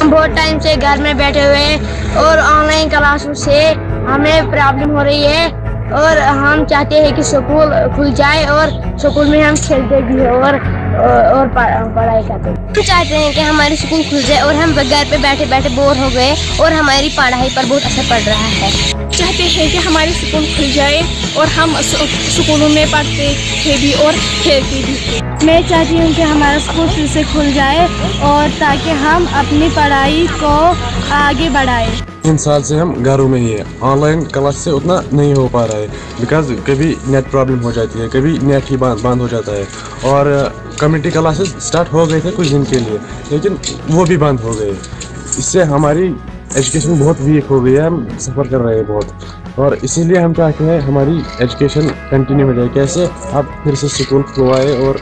हम बहुत टाइम से घर में बैठे हुए हैं और ऑनलाइन क्लासों से हमें प्रॉब्लम हो रही है और हम चाहते हैं कि स्कूल खुल जाए और स्कूल में हम खेलते भी हैं और पढ़ाई करते हैं। हम चाहते हैं कि हमारी स्कूल खुल जाए और हम घर पे बैठे बैठे बोर हो गए और हमारी पढ़ाई पर बहुत असर पड़ रहा है। चाहते हैं कि हमारी स्कूल खुल जाए और हम स्कूलों में पढ़ते थे भी और खेलते भी थे। मैं चाहती हूँ कि हमारा स्कूल फिर से खुल जाए और ताकि हम अपनी पढ़ाई को आगे बढ़ाएं। 3 साल से हम घरों में ही है, ऑनलाइन क्लास से उतना नहीं हो पा रहा है बिकॉज कभी नेट प्रॉब्लम हो जाती है, कभी नेट ही बंद हो जाता है और कम्युनिटी क्लासेस स्टार्ट हो गए थे कुछ दिन के लिए लेकिन वो भी बंद हो गए। इससे हमारी एजुकेशन बहुत वीक हो गई है, हम सफ़र कर रहे हैं बहुत और इसीलिए हम चाहते हैं हमारी एजुकेशन कंटिन्यू हो जाए। कैसे आप फिर से स्कूल खुलवाए और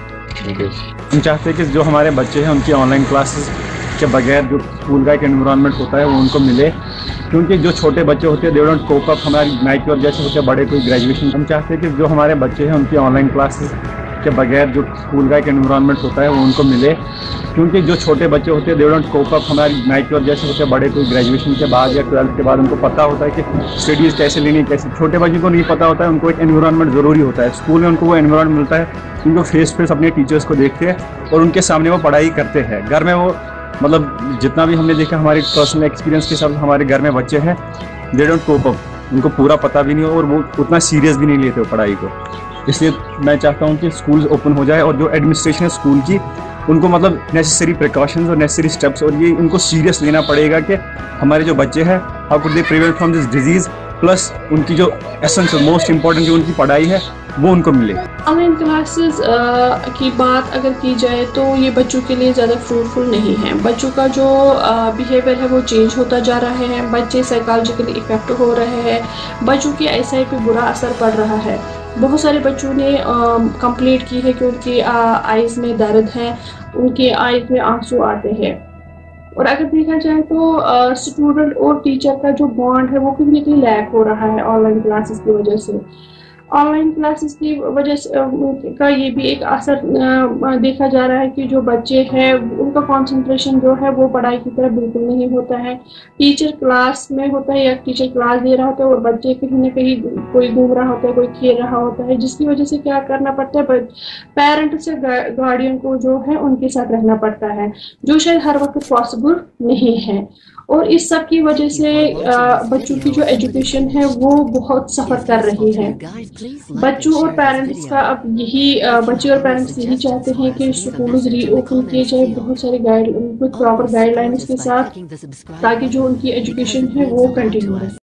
हम चाहते हैं कि जो हमारे बच्चे हैं उनकी ऑनलाइन क्लासेस के बगैर जो स्कूल का एक एनवायरनमेंट होता है वो उनको मिले, क्योंकि जो छोटे बच्चे होते हैं दे डोंट कोप अप। हमारी नाइट और जैसे होते हैं बड़े कोई ग्रेजुएशन, हम चाहते हैं कि जो हमारे बच्चे हैं उनकी ऑनलाइन क्लासेस के बगैर जो स्कूल का एक एनवायरनमेंट होता है वो उनको मिले, क्योंकि जो छोटे बच्चे होते हैं दे डोंट कोप अप। हमारी नाइट और जैसे होते हैं बड़े कोई ग्रेजुएशन के बाद या 12th के बाद उनको पता होता है कि स्टडीज़ कैसे लेनी, कैसे। छोटे बच्चों को नहीं पता होता है, उनको एक एनवायरनमेंट ज़रूरी होता है। स्कूल में उनको वो एनवायरनमेंट मिलता है, उनको फेस फेस अपने टीचर्स को देखते हैं और उनके सामने वो पढ़ाई करते हैं। घर में वो मतलब जितना भी हमने देखा हमारी पर्सनल एक्सपीरियंस के साथ हमारे घर में बच्चे हैं दे डोंट कोप अप, उनको पूरा पता भी नहीं और वो उतना सीरियस भी नहीं लेते हो पढ़ाई को। इसलिए मैं चाहता हूँ कि स्कूल ओपन हो जाए और जो एडमिनिस्ट्रेशन है स्कूल की उनको मतलब नेसेसरी प्रिकॉशंस और नेसेसरी स्टेप्स और ये उनको सीरियस लेना पड़ेगा कि हमारे जो बच्चे हैं how could they prevent from this disease, plus उनकी जो एसेंस मोस्ट इंपॉर्टेंट जो उनकी पढ़ाई है वो उनको मिले। ऑनलाइन क्लासेस की बात अगर की जाए तो ये बच्चों के लिए ज़्यादा फ्रूटफुल नहीं है। बच्चों का जो बिहेवियर है वो चेंज होता जा रहा है, बच्चे साइकोलॉजिकली इफेक्ट हो रहे हैं, बच्चों की आईसाइट पे बुरा असर पड़ रहा है। बहुत सारे बच्चों ने कंप्लेंट की है कि उनकी आइज़ में दर्द है, उनके आइज़ में आंसू आते हैं। और अगर देखा जाए तो स्टूडेंट और टीचर का जो बॉन्ड है वो कहीं ना कहीं लैक हो रहा है ऑनलाइन क्लासेस की वजह से। ऑनलाइन क्लासेस की वजह से का ये भी एक असर देखा जा रहा है कि जो बच्चे हैं उनका कंसंट्रेशन जो है वो पढ़ाई की तरफ बिल्कुल नहीं होता है। टीचर क्लास में होता है या टीचर क्लास दे रहा होता है और बच्चे कहीं ना कहीं कोई घूम रहा होता है, कोई खेल रहा होता है, जिसकी वजह से क्या करना पड़ता है, पेरेंट से गार्डियन को जो है उनके साथ रहना पड़ता है, जो शायद हर वक्त पॉसिबल नहीं है। और इस सब की वजह से बच्चों की जो एजुकेशन है वो बहुत सफ़र कर रही है। बच्चों और पेरेंट्स का अब यही बच्चे और पेरेंट्स यही चाहते हैं कि स्कूल रीओपन किए जाए बहुत सारे प्रॉपर गाइडलाइंस के साथ, ताकि जो उनकी एजुकेशन है वो कंटिन्यू रहे।